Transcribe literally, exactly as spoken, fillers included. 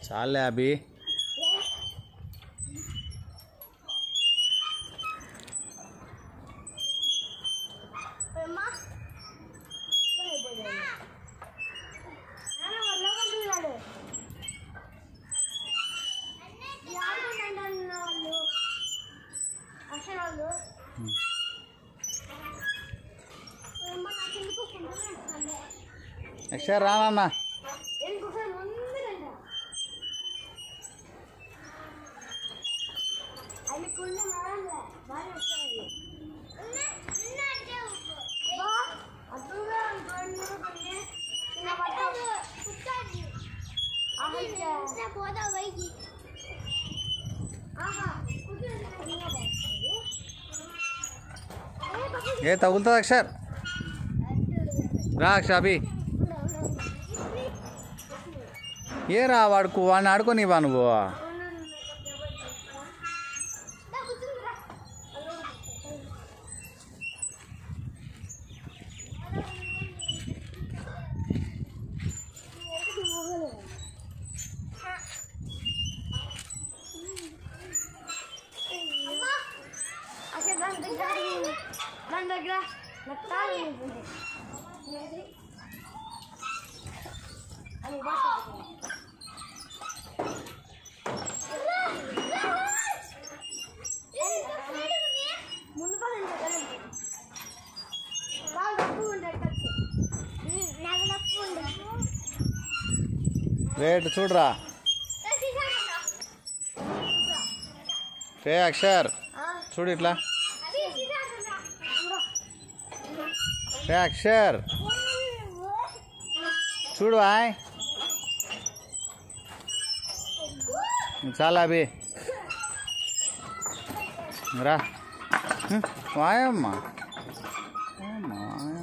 చాలే అభి. అక్షర్ రానన్నా. ఏ తగులుతుంది అక్షర్. రా అక్షర్ అభి. ఏ రా వాడుకు వాడిని ఆడుకోనివా నువ్వు? రేట్ చూడరా. రే అక్షర్ చూడు ఇట్లా. రే అక్షర్ చూడు. ఆయ్ చాలా అభి రా. వాయమ్మా.